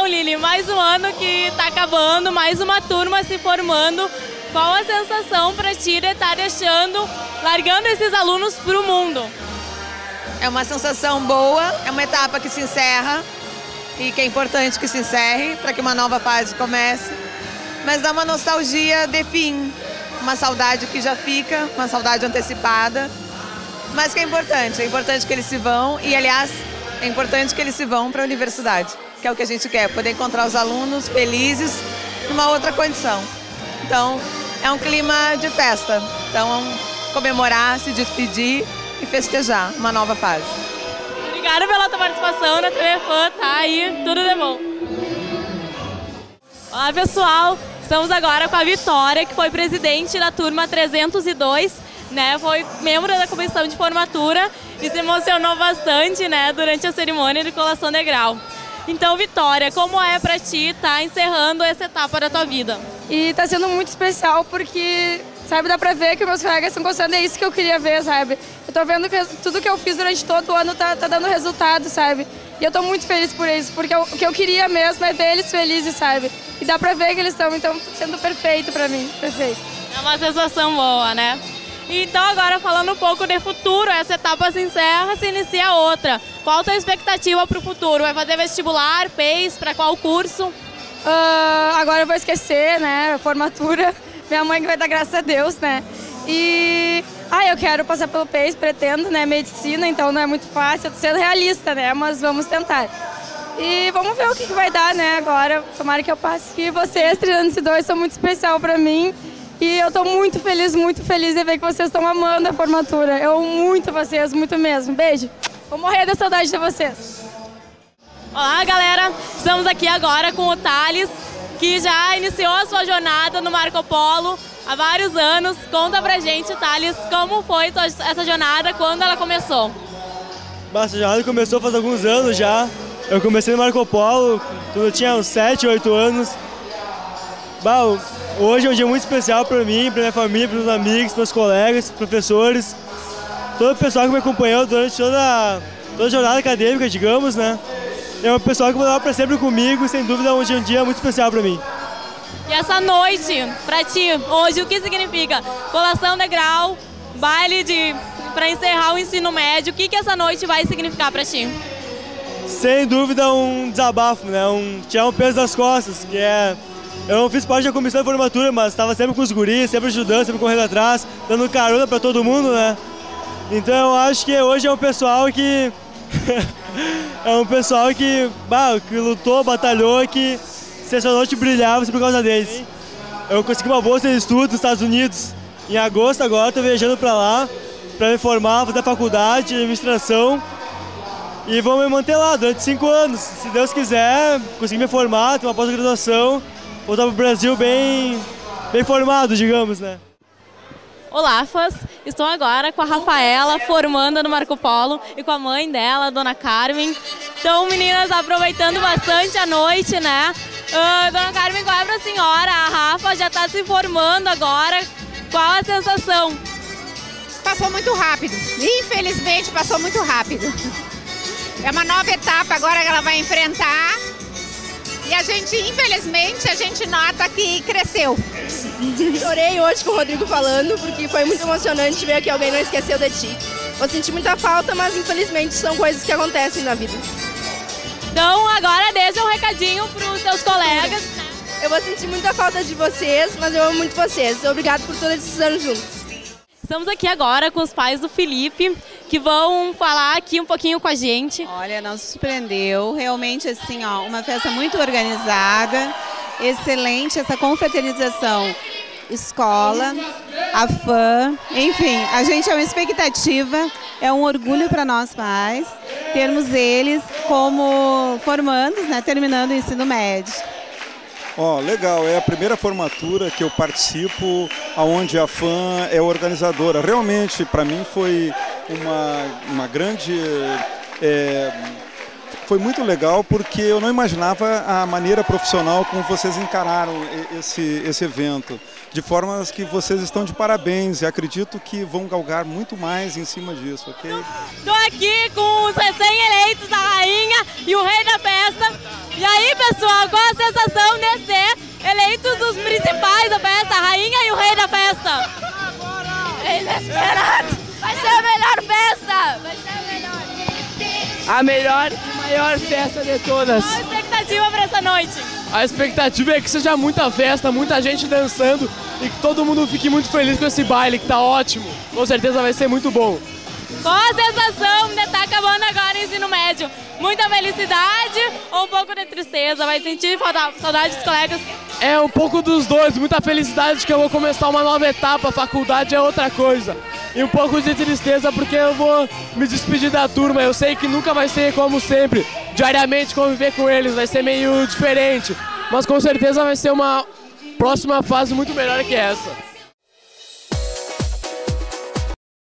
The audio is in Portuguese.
Então, Lili, mais um ano que está acabando, mais uma turma se formando. Qual a sensação para ti de estar deixando, largando esses alunos para o mundo? É uma sensação boa, é uma etapa que se encerra e que é importante que se encerre para que uma nova fase comece. Mas dá uma nostalgia de fim, uma saudade que já fica, uma saudade antecipada, mas que é importante que eles se vão e, aliás, é importante que eles se vão para a universidade, que é o que a gente quer, poder encontrar os alunos felizes numa outra condição. Então, é um clima de festa, então comemorar, se despedir e festejar uma nova fase. Obrigada pela tua participação na TV Fã, tá aí, tudo de bom. Olá pessoal, estamos agora com a Vitória, que foi presidente da turma 302, né? Foi membro da comissão de formatura e se emocionou bastante, né, durante a cerimônia de colação de grau. Então, Vitória, como é pra ti estar encerrando essa etapa da tua vida? E tá sendo muito especial porque, sabe, dá pra ver que meus colegas estão gostando, é isso que eu queria ver, sabe? Eu tô vendo que tudo que eu fiz durante todo o ano tá dando resultado, sabe? E eu tô muito feliz por isso, porque o que eu queria mesmo é ver eles felizes, sabe? E dá pra ver que eles estão, então, sendo perfeito pra mim, perfeito. É uma sensação boa, né? Então, agora falando um pouco de futuro, essa etapa se encerra, se inicia outra. Qual a tua expectativa para o futuro? Vai fazer vestibular, PES, para qual curso? Agora eu vou esquecer, né, formatura. Minha mãe que vai dar graças a Deus, né? E eu quero passar pelo PES, pretendo, né, medicina, então não é muito fácil. Eu tô sendo realista, né, mas vamos tentar. E vamos ver o que vai dar, né, agora. Tomara que eu passe. E vocês, 302, são muito especial para mim. E eu tô muito feliz de ver que vocês estão amando a formatura. Eu amo muito vocês, muito mesmo. Beijo. Vou morrer da saudade de vocês. Olá, galera. Estamos aqui agora com o Thales, que já iniciou a sua jornada no Marco Polo há vários anos. Conta pra gente, Thales, como foi essa jornada, quando ela começou? Essa jornada começou faz alguns anos já. Eu comecei no Marco Polo quando eu tinha uns 7, 8 anos. Hoje é um dia muito especial para mim, para minha família, para meus amigos, para meus colegas, professores, todo o pessoal que me acompanhou durante toda a jornada acadêmica, digamos, né? É um pessoal que vai levar para sempre comigo, sem dúvida, hoje é um dia muito especial para mim. E essa noite, para ti, hoje, o que significa? Colação de grau, baile para encerrar o ensino médio, o que essa noite vai significar para ti? Sem dúvida, um desabafo, né? Tirar um peso das costas, que é... Eu não fiz parte da comissão de formatura, mas estava sempre com os guris, sempre ajudando, sempre correndo atrás, dando carona para todo mundo, né? Então eu acho que hoje é um pessoal que... que lutou, batalhou, que se essa noite brilhava por causa deles. Eu consegui uma bolsa de estudo nos Estados Unidos. Em agosto agora estou viajando para lá, para me formar, fazer faculdade de administração. E vou me manter lá durante 5 anos. Se Deus quiser, conseguir me formar, ter uma pós-graduação, voltar para o Brasil bem formado, digamos, né? Olá, fãs! Estou agora com a Rafaela, formanda no Marco Polo, e com a mãe dela, a dona Carmen. Então, meninas, aproveitando bastante a noite, né? Dona Carmen, qual é pra senhora? A Rafa já está se formando agora. Qual a sensação? Passou muito rápido. Infelizmente, passou muito rápido. É uma nova etapa agora que ela vai enfrentar. E a gente, infelizmente, a gente nota que cresceu. Chorei hoje com o Rodrigo falando, porque foi muito emocionante ver que alguém não esqueceu de ti. Eu senti muita falta, mas infelizmente são coisas que acontecem na vida. Então, agora deixa um recadinho para os seus colegas. Eu vou sentir muita falta de vocês, mas eu amo muito vocês. Obrigado por todos esses anos juntos. Estamos aqui agora com os pais do Felipe, que vão falar aqui um pouquinho com a gente. Olha, nos surpreendeu, realmente assim, ó, uma festa muito organizada, excelente essa confraternização, escola, a fã, enfim, a gente é uma expectativa, é um orgulho para nós pais, termos eles como formandos, né, terminando o ensino médio. Legal, é a primeira formatura que eu participo, onde a fã é organizadora. Realmente, para mim, foi uma grande... foi muito legal, porque eu não imaginava a maneira profissional como vocês encararam esse evento. De forma que vocês estão de parabéns e acredito que vão galgar muito mais em cima disso, ok? Estou aqui com os recém-eleitos, a rainha e o rei da festa. E aí, pessoal, eleitos os principais da festa, a rainha e o rei da festa. É inesperado. Vai ser a melhor festa. Vai ser a melhor. A melhor e maior festa de todas. Qual a expectativa para essa noite? A expectativa é que seja muita festa, muita gente dançando e que todo mundo fique muito feliz com esse baile, que tá ótimo. Com certeza vai ser muito bom. Qual a sensação de estar acabando agora o ensino médio? Muita felicidade ou um pouco de tristeza? Vai sentir saudade dos colegas? É um pouco dos dois, muita felicidade que eu vou começar uma nova etapa, a faculdade é outra coisa. E um pouco de tristeza porque eu vou me despedir da turma, eu sei que nunca vai ser como sempre, diariamente conviver com eles, vai ser meio diferente. Mas com certeza vai ser uma próxima fase muito melhor que essa.